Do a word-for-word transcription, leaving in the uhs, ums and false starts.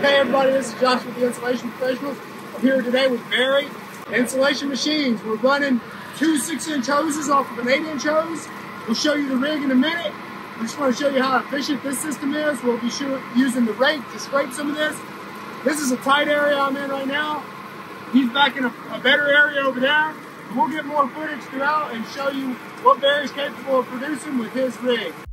Hey everybody, this is Josh with the Insulation Professionals. I'm here today with Barry Insulation Machines. We're running two six inch hoses off of an eight inch hose. We'll show you the rig in a minute. I just want to show you how efficient this system is. We'll be using the rake to scrape some of this. This is a tight area I'm in right now. He's back in a, a better area over there. We'll get more footage throughout and show you what Barry's capable of producing with his rig.